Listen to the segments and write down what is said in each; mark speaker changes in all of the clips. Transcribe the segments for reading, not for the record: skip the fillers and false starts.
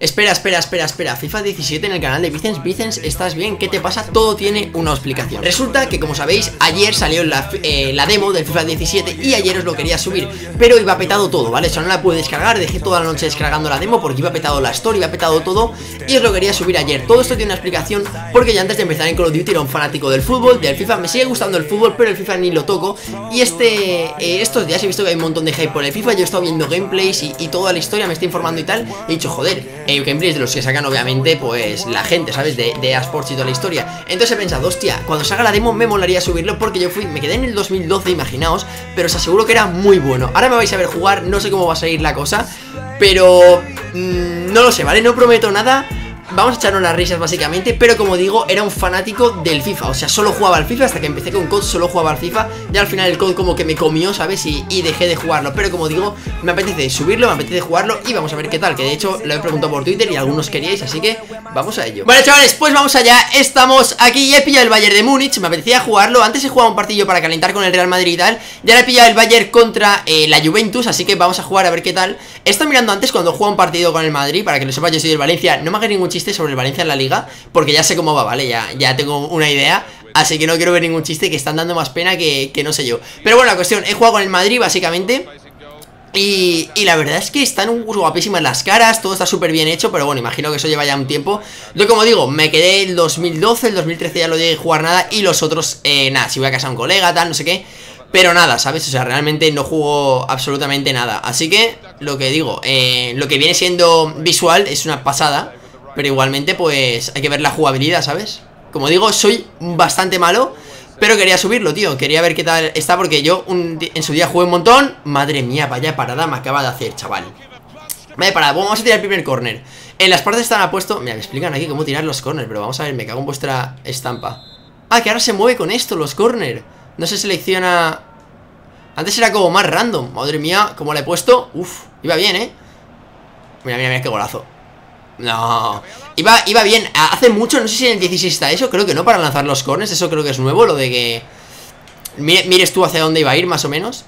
Speaker 1: Espera, FIFA 17 en el canal de Vicens, ¿estás bien? ¿Qué te pasa? Todo tiene una explicación. Resulta que, como sabéis, ayer salió la demo del FIFA 17 y ayer os lo quería subir, pero iba petado todo, ¿vale? O sea, no la pude descargar, dejé toda la noche descargando la demo porque iba petado la store, iba petado todo y os lo quería subir ayer. Todo esto tiene una explicación porque ya antes de empezar en Call of Duty era un fanático del fútbol, del FIFA, me sigue gustando el fútbol, pero el FIFA ni lo toco. Y estos días he visto que hay un montón de hype por el FIFA, yo he estado viendo gameplays y toda la historia, me estoy informando y tal, he dicho, joder, gameplays de los que sacan obviamente pues la gente, ¿sabes? De eSports y toda la historia. Entonces he pensado, hostia, cuando salga la demo me molaría subirlo porque yo me quedé en el 2012, imaginaos, pero os aseguro que era muy bueno. Ahora me vais a ver jugar, no sé cómo va a salir la cosa, pero no lo sé, ¿vale? No prometo nada. Vamos a echarnos las risas básicamente, pero como digo, era un fanático del FIFA. O sea, solo jugaba al FIFA, hasta que empecé con COD solo jugaba al FIFA. Ya al final el COD como que me comió, ¿sabes? Y dejé de jugarlo, pero como digo, me apetece subirlo, me apetece jugarlo y vamos a ver qué tal. Que de hecho lo he preguntado por Twitter y algunos queríais, así que vamos a ello. Vale, chavales, pues vamos allá. Estamos aquí y he pillado el Bayern de Múnich. Me apetecía jugarlo, antes he jugado un partido para calentar con el Real Madrid y tal. Ya he pillado el Bayern contra la Juventus, así que vamos a jugar a ver qué tal. He estado mirando antes cuando juego un partido con el Madrid, para que lo sepas, yo soy del Valencia. No me hagáis ningún chiste sobre el Valencia en la liga, porque ya sé cómo va, ¿vale? Ya tengo una idea, así que no quiero ver ningún chiste, que están dando más pena que no sé yo. Pero bueno, la cuestión, he jugado con el Madrid básicamente y la verdad es que están guapísimas las caras, todo está súper bien hecho, pero bueno, imagino que eso lleva ya un tiempo. Yo, como digo, me quedé el 2012, el 2013 ya lo llegué a jugar nada, y los otros, nada, si voy a casa a un colega, tal, no sé qué. Pero nada, ¿sabes? O sea, realmente no juego absolutamente nada. Así que, lo que digo, lo que viene siendo visual es una pasada, pero igualmente pues hay que ver la jugabilidad, ¿sabes? Como digo, soy bastante malo, pero quería subirlo, tío. Quería ver qué tal está, porque yo en su día jugué un montón. Madre mía, vaya parada me acaba de hacer, chaval. Vaya parada, vamos a tirar el primer corner. En las partes están apuesto. Mira, me explican aquí cómo tirar los corners, pero vamos a ver, me cago en vuestra estampa. Ah, que ahora se mueve con esto, los corners. No se selecciona. Antes era como más random. Madre mía, cómo le he puesto. Uf, iba bien, Mira, qué golazo. No, iba bien. Hace mucho, no sé si en el 16 está eso. Creo que no, para lanzar los corners. Eso creo que es nuevo, lo de que mires tú hacia dónde iba a ir, más o menos.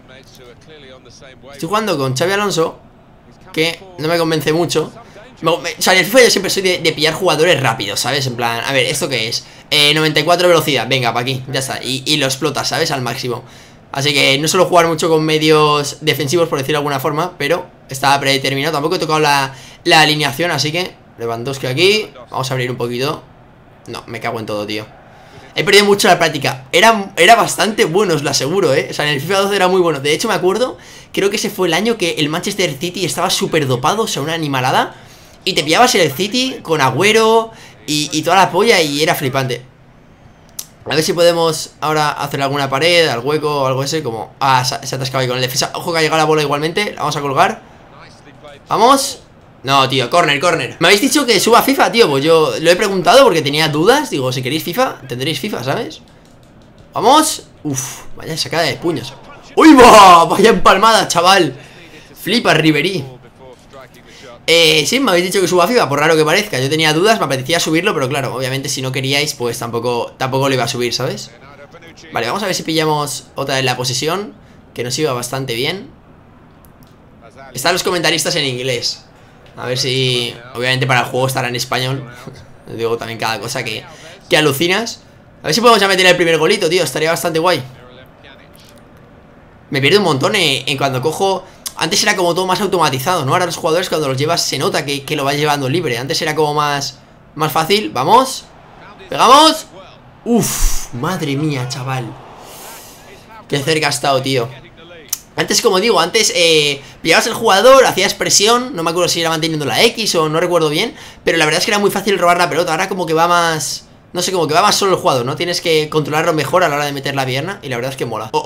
Speaker 1: Estoy jugando con Xabi Alonso, que no me convence mucho. O sea, en el FIFA yo siempre soy de pillar jugadores rápidos, ¿sabes? En plan, a ver, ¿esto qué es? 94 velocidad, venga, para aquí, ya está. Y lo explotas, ¿sabes? Al máximo. Así que no suelo jugar mucho con medios defensivos, por decirlo de alguna forma, pero estaba predeterminado. Tampoco he tocado la alineación, así que Lewandowski aquí. Vamos a abrir un poquito. No, me cago en todo, tío. He perdido mucho la práctica. Era bastante bueno, os lo aseguro, O sea, en el FIFA 12 era muy bueno. De hecho, me acuerdo, creo que ese fue el año que el Manchester City estaba súper dopado, o sea, una animalada. Y te pillabas el City con Agüero y toda la polla, y era flipante. A ver si podemos ahora hacer alguna pared, al hueco o algo ese, como... Ah, se ha atascado ahí con el defensa. Ojo que ha llegado la bola igualmente. La vamos a colgar. Vamos. No, tío, corner. Me habéis dicho que suba FIFA, tío. Pues yo lo he preguntado porque tenía dudas. Digo, si queréis FIFA, tendréis FIFA, ¿sabes? Vamos. Uf, vaya sacada de puños. ¡Uy, va! Vaya empalmada, chaval. Flipa, Ribery. Sí, me habéis dicho que suba FIFA, por raro que parezca. Yo tenía dudas, me apetecía subirlo, pero claro, obviamente si no queríais, pues tampoco lo iba a subir, ¿sabes? Vale, vamos a ver si pillamos otra vez la posesión, que nos iba bastante bien. Están los comentaristas en inglés. A ver si... Obviamente para el juego estará en español. Digo también cada cosa que alucinas. A ver si podemos ya meter el primer golito, tío. Estaría bastante guay. Me pierdo un montón en cuando cojo... Antes era como todo más automatizado, ¿no? Ahora los jugadores cuando los llevas se nota que lo vas llevando libre. Antes era como más fácil. Vamos. Pegamos. Uf, madre mía, chaval. Qué cerca ha estado, tío. Antes, como digo, antes pillabas el jugador, hacías presión. No me acuerdo si era manteniendo la X o no recuerdo bien, pero la verdad es que era muy fácil robar la pelota. Ahora como que va más... No sé, como que va más solo el jugador, ¿no? Tienes que controlarlo mejor a la hora de meter la pierna. Y la verdad es que mola.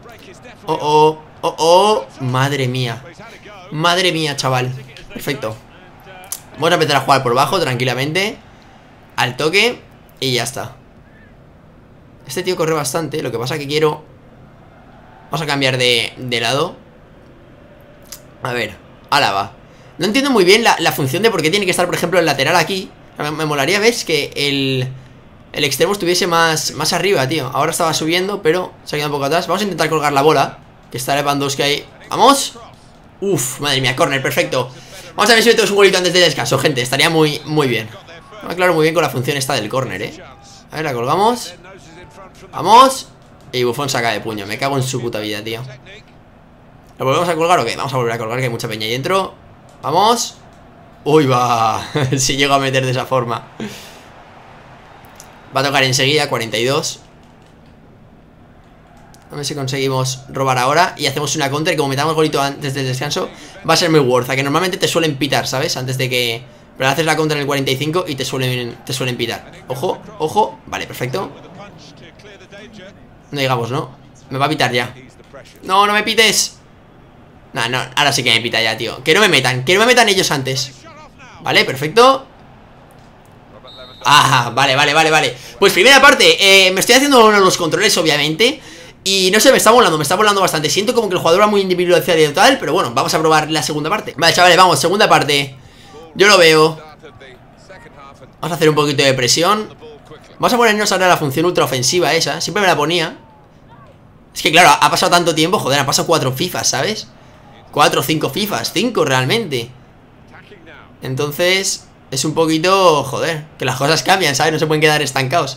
Speaker 1: Madre mía. Madre mía, chaval. Perfecto. Vamos a empezar a jugar por bajo tranquilamente. Al toque. Y ya está. Este tío corre bastante. Lo que pasa que quiero... Vamos a cambiar de lado. A ver, ahora va. No entiendo muy bien la función de por qué tiene que estar, por ejemplo, el lateral aquí. Me molaría, ¿ves? Que el extremo estuviese más arriba, tío. Ahora estaba subiendo, pero se ha quedado un poco atrás. Vamos a intentar colgar la bola, que está Lewandowski ahí. ¡Vamos! Uf, madre mía, córner, perfecto. Vamos a ver si metemos un golito antes del descanso, gente. Estaría muy bien. No me aclaro muy bien con la función esta del córner, A ver, la colgamos. Vamos. Y Buffon saca de puño. Me cago en su puta vida, tío. ¿Lo volvemos a colgar o qué? Vamos a volver a colgar, que hay mucha peña ahí dentro. Vamos. Uy, va. Si llego a meter de esa forma. Va a tocar enseguida, 42. A ver si conseguimos robar ahora y hacemos una contra. Y como metamos golito antes del descanso, va a ser muy worth. Que normalmente te suelen pitar, ¿sabes? Antes de que... Pero haces la contra en el 45 y te suelen pitar. Ojo, ojo. Vale, perfecto. No llegamos, ¿no? Me va a pitar ya. No, no me pites. No, no, ahora sí que me pita ya, tío. Que no me metan ellos antes. Vale, perfecto. Ah, vale. Pues primera parte, me estoy haciendo uno de los controles, obviamente. Y no sé, me está volando bastante. Siento como que el jugador va muy individualizado y tal. Pero bueno, vamos a probar la segunda parte. Vale, chavales, vamos, segunda parte. Yo lo veo. Vamos a hacer un poquito de presión. Vamos a ponernos ahora la función ultra ofensiva esa. Siempre me la ponía. Es que claro, ha pasado tanto tiempo. Joder, ha pasado 4 FIFAs, ¿sabes? 4 o 5 FIFAs, 5 realmente. Entonces es un poquito, joder, que las cosas cambian, ¿sabes? No se pueden quedar estancados.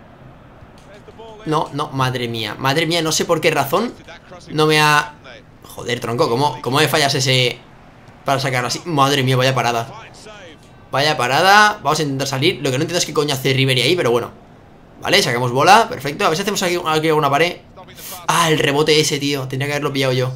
Speaker 1: No, madre mía, no sé por qué razón no me ha... Joder, tronco, ¿cómo me fallas ese para sacarlo así? Madre mía, vaya parada. Vamos a intentar salir. Lo que no entiendo es qué coño hace Ribery ahí, pero bueno. Vale, sacamos bola, perfecto. A ver si hacemos aquí alguna pared. Ah, el rebote ese, tío, tendría que haberlo pillado yo.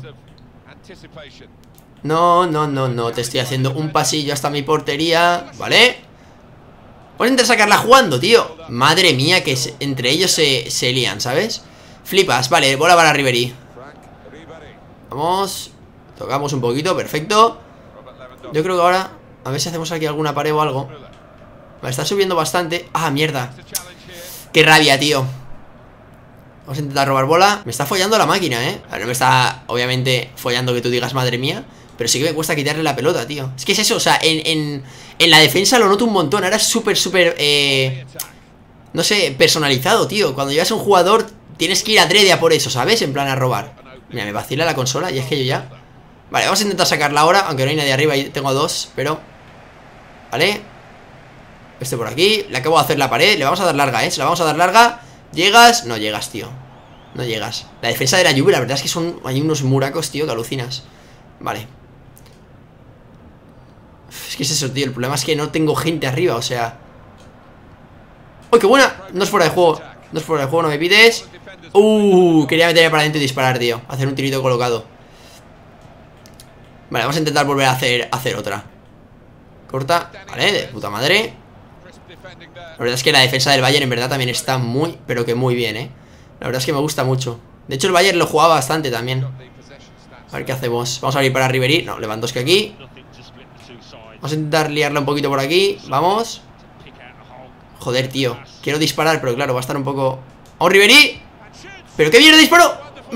Speaker 1: No, te estoy haciendo un pasillo hasta mi portería. Vale. Voy a intentar sacarla jugando, tío. Madre mía, que entre ellos se lían, ¿sabes? Flipas, vale, bola para Ribery. Vamos. Tocamos un poquito, perfecto. Yo creo que ahora, a ver si hacemos aquí alguna pared o algo. Vale, está subiendo bastante. Ah, mierda. Qué rabia, tío. Vamos a intentar robar bola. Me está follando la máquina, A ver, no me está, obviamente, follando que tú digas madre mía. Pero sí que me cuesta quitarle la pelota, tío. Es que es eso, o sea, en la defensa lo noto un montón. Ahora es súper, no sé, personalizado, tío. Cuando llevas a un jugador, tienes que ir adrede a por eso, ¿sabes? En plan a robar. Mira, me vacila la consola y es que yo ya... Vale, vamos a intentar sacarla ahora, aunque no hay nadie arriba y tengo 2, pero... Vale. Este por aquí, le acabo de hacer la pared. Le vamos a dar larga, se la vamos a dar larga. ¿Llegas? No llegas, tío. No llegas. La defensa de la Juve, la verdad es que hay unos muracos, tío, que alucinas. Vale. Es que es eso, tío. El problema es que no tengo gente arriba, o sea... ¡Uy, qué buena! No es fuera de juego. No me pides. Quería meterme para adentro y disparar, tío. Hacer un tirito colocado. Vale, vamos a intentar volver a hacer otra. Corta. Vale, de puta madre. La verdad es que la defensa del Bayern en verdad también está muy, pero que muy bien, La verdad es que me gusta mucho. De hecho el Bayern lo jugaba bastante también. A ver qué hacemos. Vamos a abrir para Ribery. No, Lewandowski aquí. Vamos a intentar liarla un poquito por aquí. Vamos. Joder, tío. Quiero disparar, pero claro, va a estar un poco... ¡Oh, Ribery! ¿Pero qué mierda disparo?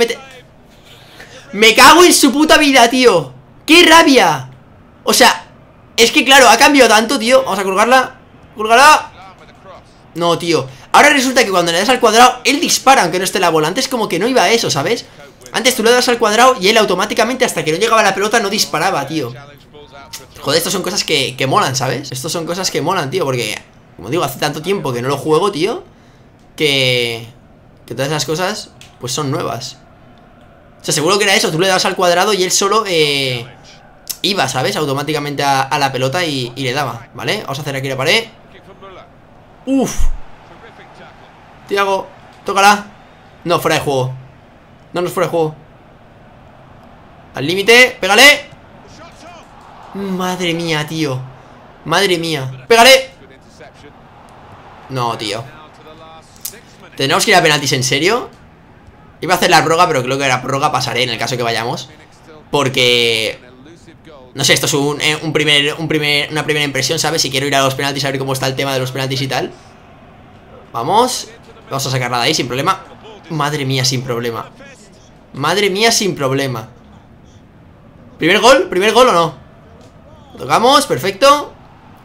Speaker 1: Me cago en su puta vida, tío. ¡Qué rabia! O sea, es que claro, ha cambiado tanto, tío. Vamos a colgarla. ¡Cúlgala! No, tío. Ahora resulta que cuando le das al cuadrado, él dispara aunque no esté la bola. Antes como que no iba a eso, ¿sabes? Antes tú le das al cuadrado y él automáticamente, hasta que no llegaba la pelota, no disparaba, tío. Joder, estas son cosas que molan, ¿sabes? Estas son cosas que molan, tío, porque, como digo, hace tanto tiempo que no lo juego, tío, que todas esas cosas, pues son nuevas. O sea, seguro que era eso. Tú le das al cuadrado y él solo iba, ¿sabes? Automáticamente a la pelota y le daba, ¿vale? Vamos a hacer aquí la pared. Uf. Thiago, tócala. No, fuera de juego. No es fuera de juego. Al límite, pégale. Madre mía, tío. Madre mía, pégale. No, tío. ¿Tenemos que ir a penaltis en serio? Iba a hacer la prórroga, pero creo que la prórroga pasaré en el caso que vayamos. Porque... no sé, esto es una primera impresión, ¿sabes? Si quiero ir a los penaltis a ver cómo está el tema de los penaltis y tal. Vamos. Vamos a sacarla de ahí sin problema. Madre mía, sin problema. Madre mía, sin problema. ¿Primer gol? ¿Primer gol o no? Tocamos, perfecto.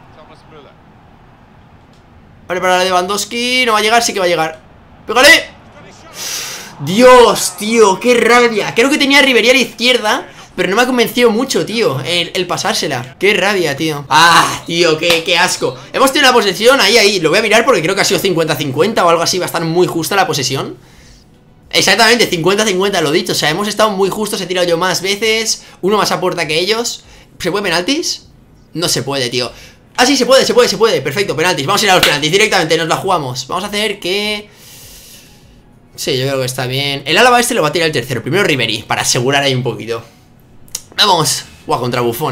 Speaker 1: Vale, para Lewandowski. No va a llegar, sí que va a llegar. ¡Pégale! Dios, tío, qué rabia. Creo que tenía a Ribery a la izquierda, Pero no me ha convencido mucho, tío, el pasársela. Qué rabia, tío. Ah, tío, qué asco. Hemos tenido una posesión, ahí. Lo voy a mirar porque creo que ha sido 50-50 o algo así. Va a estar muy justa la posesión. Exactamente, 50-50, lo dicho. O sea, hemos estado muy justos. He tirado yo más veces. Uno más a puerta que ellos. ¿Se puede penaltis? No se puede, tío. Ah, sí, se puede. Perfecto, penaltis. Vamos a ir a los penaltis directamente, nos la jugamos. Vamos a hacer que... Sí, yo creo que está bien. El Álava este lo va a tirar el tercero. Primero Ribéry, para asegurar ahí un poquito. Vamos. Guau, contra Buffon,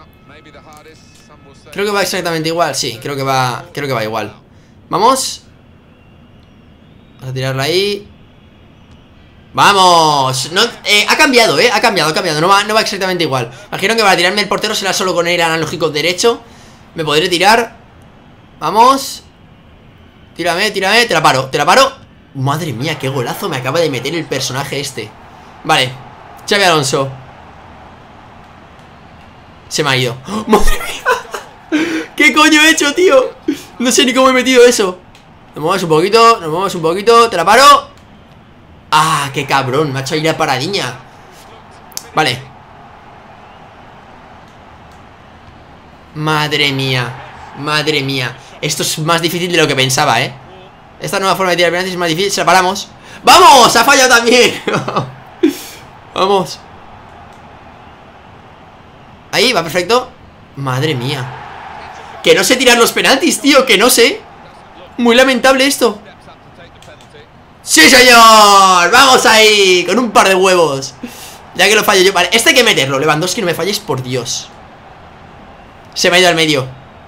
Speaker 1: Creo que va exactamente igual. Sí, creo que va igual. Vamos. Vamos a tirarla ahí. ¡Vamos! No, ha cambiado, ha cambiado. No va exactamente igual. Imagino que para tirarme el portero será solo con el analógico derecho. Me podré tirar. Vamos. Tírame, te la paro. Madre mía, qué golazo me acaba de meter el personaje este. Vale, Xabi Alonso. Se me ha ido. ¡Oh, madre mía! ¿Qué coño he hecho, tío? No sé ni cómo he metido eso. Nos movemos un poquito, te la paro. Ah, qué cabrón, me ha hecho ahí la paradiña. Vale. Madre mía. Esto es más difícil de lo que pensaba, Esta nueva forma de tirar penaltis es más difícil. Se la paramos. ¡Vamos! ¡Ha fallado también! Vamos. Ahí, va perfecto. Madre mía. Que no sé tirar los penaltis, tío. Que no sé. Muy lamentable esto. ¡Sí, señor! ¡Vamos ahí! Con un par de huevos. Ya que lo fallo yo. Vale, este hay que meterlo. Lewandowski, no me falles, por Dios. Se me ha ido al medio.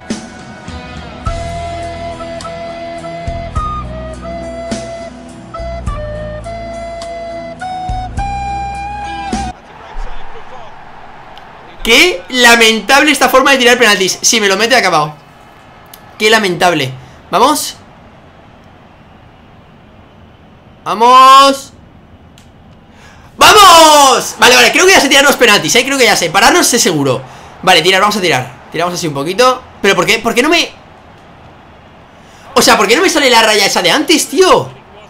Speaker 1: Qué lamentable esta forma de tirar penaltis. Si me lo mete, acabado. Qué lamentable. Vamos. ¡Vamos! Vale, creo que ya sé tirar los penaltis, creo que ya sé. Pararnos sé seguro. Vale, vamos a tirar. Tiramos así un poquito. Pero ¿por qué no me...? O sea, ¿por qué no me sale la raya esa de antes, tío?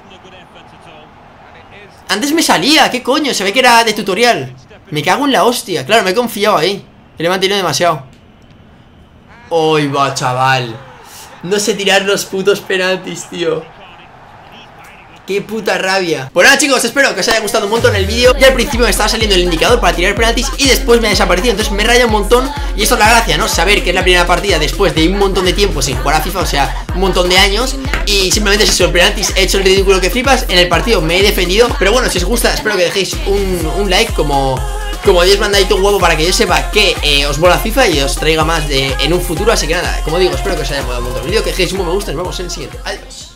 Speaker 1: Antes me salía, ¿qué coño? Se ve que era de tutorial. Me cago en la hostia. Claro, me he confiado ahí. Le he mantenido demasiado. ¡Uy, va, chaval! No sé tirar los putos penaltis, tío. ¡Qué puta rabia! Pues nada, chicos, espero que os haya gustado un montón el vídeo. Ya al principio me estaba saliendo el indicador para tirar penaltis y después me ha desaparecido, entonces me raya un montón. Y eso es la gracia, ¿no? Saber que es la primera partida después de un montón de tiempo sin jugar a FIFA, o sea, un montón de años. Y simplemente si soy el penaltis he hecho el ridículo que flipas. En el partido me he defendido. Pero bueno, si os gusta, espero que dejéis un like como Dios manda ahí un huevo para que yo sepa que os mola FIFA y os traiga más en un futuro. Así que nada, como digo, espero que os haya molado un montón el vídeo, que dejéis un me gusta y nos vemos en el siguiente. Adiós.